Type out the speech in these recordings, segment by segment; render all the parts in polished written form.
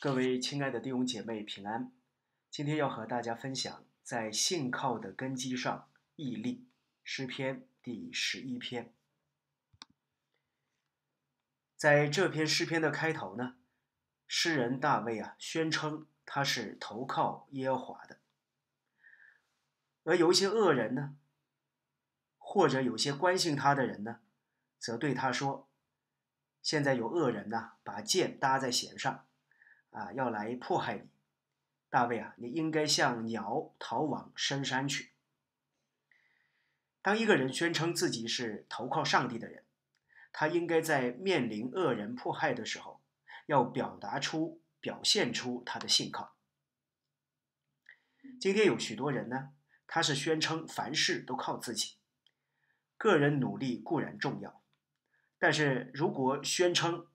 各位亲爱的弟兄姐妹平安，今天要和大家分享在信靠的根基上毅力，诗篇第11篇。在这篇诗篇的开头呢，诗人大卫宣称他是投靠耶和华的，而有一些恶人呢，或者有些关心他的人呢，则对他说，现在有恶人把箭搭在弦上要来迫害你，大卫你应该像鸟逃往深山去。当一个人宣称自己是投靠上帝的人，他应该在面临恶人迫害的时候，要表现出他的信靠。今天有许多人呢，他是宣称凡事都靠自己，个人努力固然重要，但是如果宣称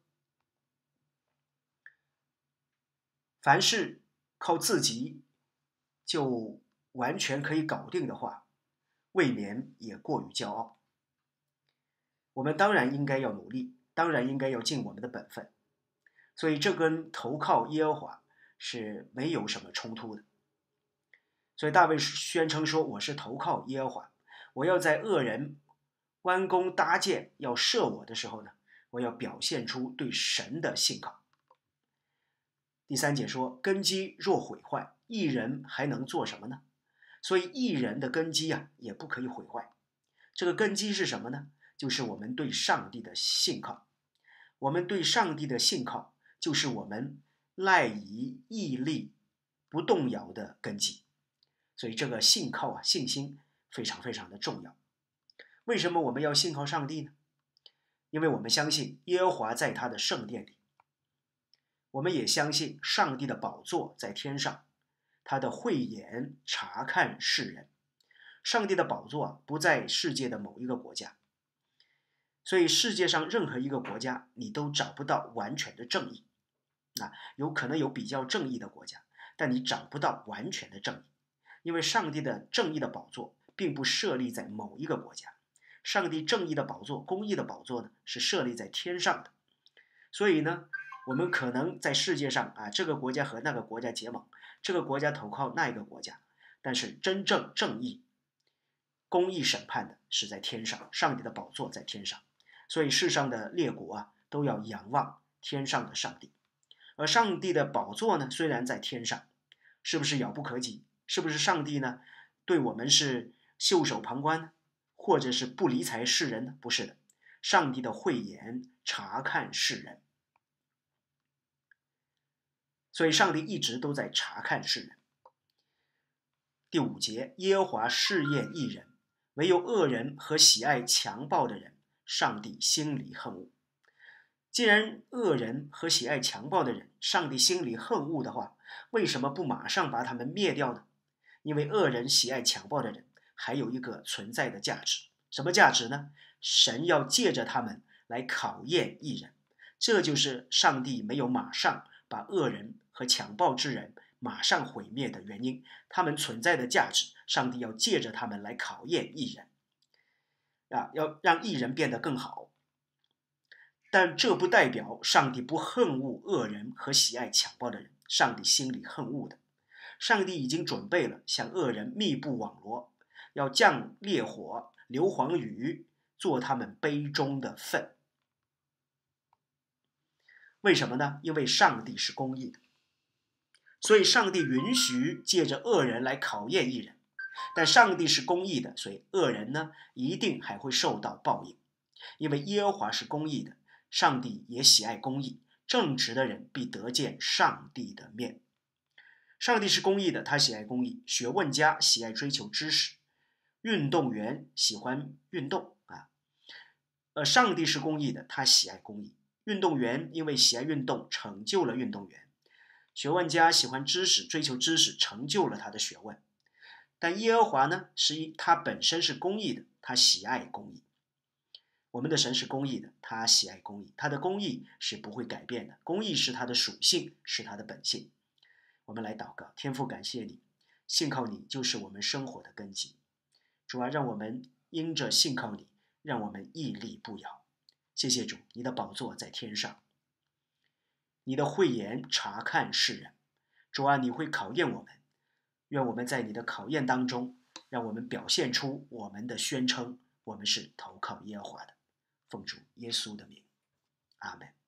凡事靠自己就完全可以搞定的话，未免也过于骄傲。我们当然应该要努力，当然应该要尽我们的本分，所以这跟投靠耶和华是没有什么冲突的。所以大卫宣称说，我是投靠耶和华，我要在恶人弯弓搭箭要射我的时候呢，我要表现出对神的信靠。第3节说，根基若毁坏，义人还能做什么呢？所以义人的根基也不可以毁坏。这个根基是什么呢？就是我们对上帝的信靠。我们对上帝的信靠，就是我们赖以屹立不动摇的根基。所以这个信靠信心非常非常的重要。为什么我们要信靠上帝呢？因为我们相信耶和华在他的圣殿里，我们也相信上帝的宝座在天上，他的慧眼察看世人。上帝的宝座不在世界的某一个国家，所以世界上任何一个国家你都找不到完全的正义有可能有比较正义的国家，但你找不到完全的正义，因为上帝的正义的宝座并不设立在某一个国家，上帝正义的宝座、公义的宝座呢，是设立在天上的。所以呢，我们可能在世界上这个国家和那个国家结盟，这个国家投靠那一个国家，但是真正正义、公义审判的是在天上，上帝的宝座在天上。所以世上的列国都要仰望天上的上帝。而上帝的宝座呢，虽然在天上，是不是遥不可及？是不是上帝呢对我们是袖手旁观呢？或者是不理睬世人呢？不是的，上帝的慧眼察看世人。所以上帝一直都在察看世人。第5节，耶和华试验义人，唯有恶人和喜爱强暴的人，上帝心里恨恶。既然恶人和喜爱强暴的人，上帝心里恨恶的话，为什么不马上把他们灭掉呢？因为恶人喜爱强暴的人还有一个存在的价值。什么价值呢？神要借着他们来考验义人。这就是上帝没有马上把恶人和强暴之人马上毁灭的原因。他们存在的价值，上帝要借着他们来考验义人要让义人变得更好。但这不代表上帝不恨恶恶人和喜爱强暴的人，上帝心里恨恶的。上帝已经准备了向恶人密布网罗，要降烈火、硫磺雨，做他们杯中的粪。为什么呢？因为上帝是公义的，所以上帝允许借着恶人来考验义人。但上帝是公义的，所以恶人呢，一定还会受到报应。因为耶和华是公义的，上帝也喜爱公义，正直的人必得见上帝的面。上帝是公义的，他喜爱公义。学问家喜爱追求知识，运动员喜欢运动上帝是公义的，他喜爱公义。运动员因为喜爱运动，成就了运动员。学问家喜欢知识，追求知识，成就了他的学问。但耶和华呢，他本身是公义的，他喜爱公义。我们的神是公义的，他喜爱公义，他的公义是不会改变的，公义是他的属性，是他的本性。我们来祷告，天父，感谢你，信靠你就是我们生活的根基。主啊，让我们因着信靠你，让我们屹立不摇。谢谢主，你的宝座在天上。 你的慧眼察看世人。主啊，你会考验我们，愿我们在你的考验当中，让我们表现出我们的宣称，我们是投靠耶和华的。奉主耶稣的名，阿门。